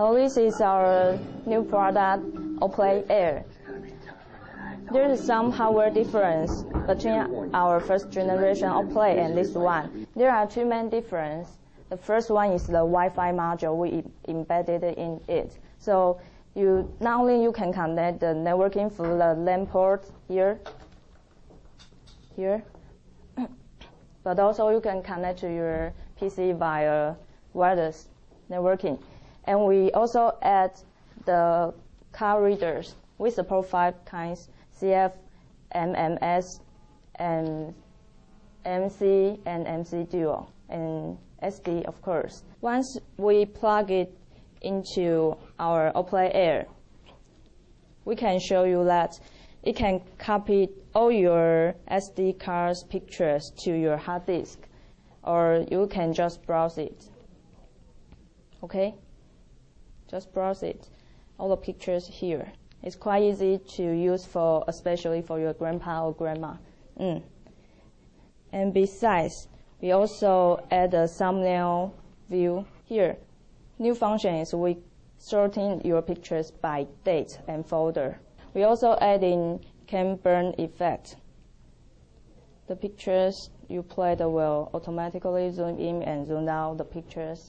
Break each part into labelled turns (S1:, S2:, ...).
S1: So this is our new product, Oplay Air. There is some hardware difference between our first generation Oplay and this one. There are two main differences. The first one is the Wi-Fi module we embedded in it. So not only you can connect the networking through the LAN port here, but also you can connect to your PC via wireless networking. And we also add the card readers. We support 5 kinds: CF, MMS, and MC, and MC Duo, and SD, of course. Once we plug it into our Oplay Air, we can show you that it can copy all your SD card's pictures to your hard disk, or you can just browse it. Okay? Just browse it. All the pictures here. It's quite easy to use especially for your grandpa or grandma. And besides, we also add a thumbnail view here. New function is we sorting your pictures by date and folder. We also add in can burn effect. The pictures you played will automatically zoom in and zoom out the pictures.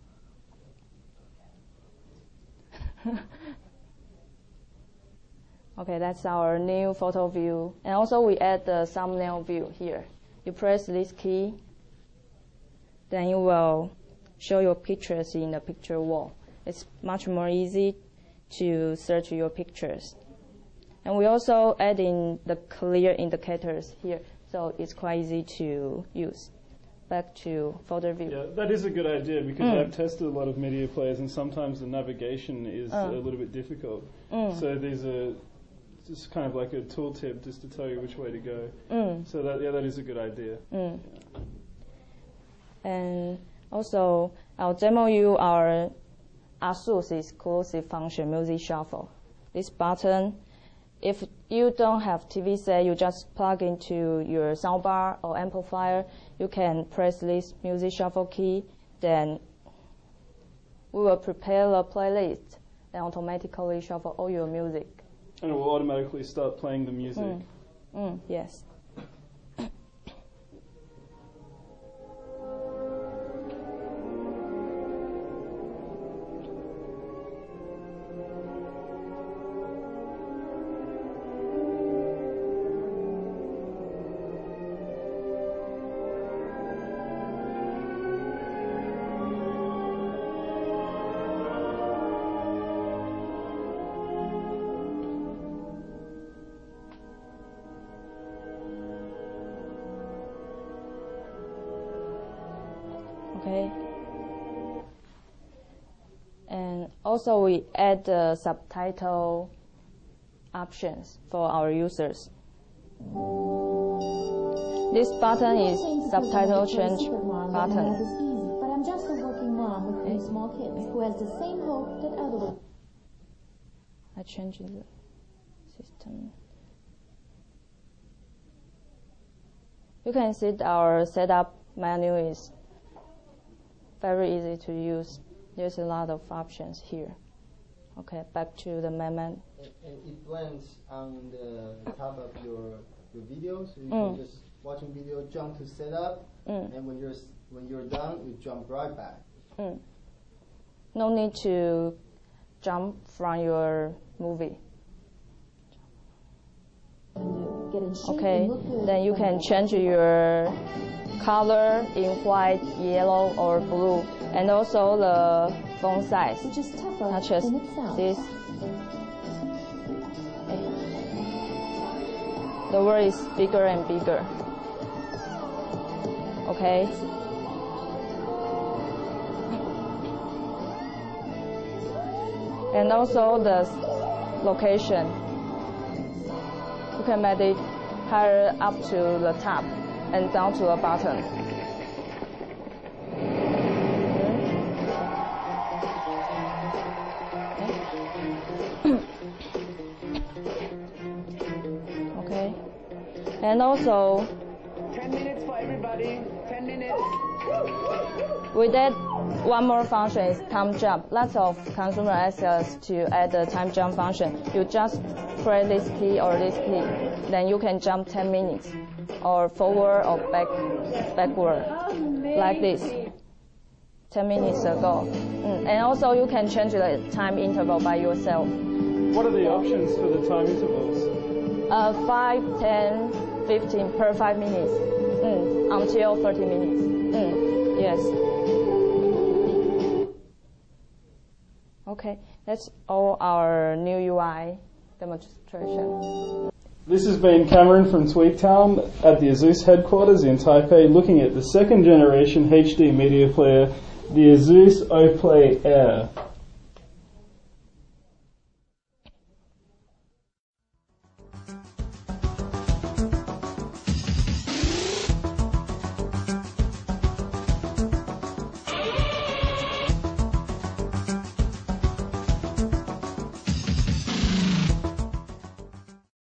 S1: Okay, that's our new photo view. And also we add the thumbnail view here. You press this key, then you will show your pictures in the picture wall. It's much more easy to search your pictures. And we also add in the clear indicators here, so it's quite easy to use. Back to folder view.
S2: Yeah, that is a good idea, because I've tested a lot of media players, and sometimes the navigation is a little bit difficult. So these are just kind of like a tooltip just to tell you which way to go. So that is a good idea. Yeah.
S1: And also, I'll demo you our ASUS exclusive function, Music Shuffle. This button, if you don't have TV set, you just plug into your soundbar or amplifier. You can press this Music Shuffle key, then we will prepare the playlist and automatically shuffle all your music.
S2: And it will automatically start playing the music.
S1: Yes. Okay. And also we add the subtitle options for our users. This button is subtitle change button.
S3: But I'm just a working mom with 3 small kids who has the same hope that others.
S1: I changed the system. You can see our setup menu is very easy to use. There's a lot of options here. Okay, back to the main menu.
S4: And it blends on the top of your video, so you can just watching video, jump to setup, and when you're done, you jump right back.
S1: No need to jump from your movie. Okay, then you can change your color in white, yellow, or blue, and also the font size, such as this. The word is bigger and bigger. Okay. And also the location. You can make it higher up to the top and down to the bottom. Okay. And also,
S5: 10 minutes for everybody. 10 minutes.
S1: with that one more function is time jump. Lots of consumer ask us to add the time jump function. You just press this key or this key, then you can jump 10 minutes, or forward or backward, like this. 10 minutes ago. And also you can change the time interval by yourself.
S2: What are the options for the time intervals?
S1: 5, 10, 15 per 5 minutes, until 30 minutes. Yes. Okay, that's all our new UI demonstration.
S2: This has been Cameron from Tweaktown at the ASUS headquarters in Taipei, looking at the second generation HD media player, the ASUS OPLAY Air.